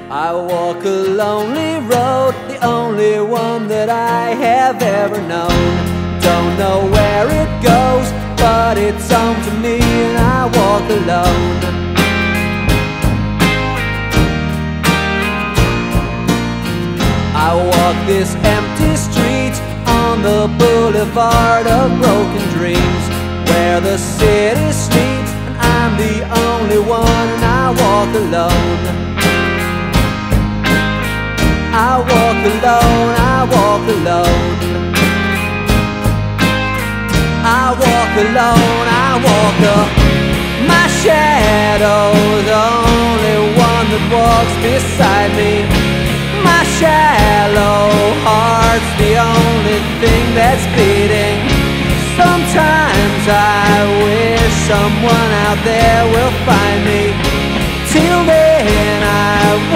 I walk a lonely road, the only one that I have ever known. Don't know where it goes, but it's home to me, and I walk alone. I walk this empty street on the boulevard of broken dreams, where the city sleeps and I'm the only one, and I walk alone. I walk alone, I walk alone. I walk alone, I walk alone. My shadow's the only one that walks beside me. My shallow heart's the only thing that's beating. Sometimes I wish someone out there will find me. Till then I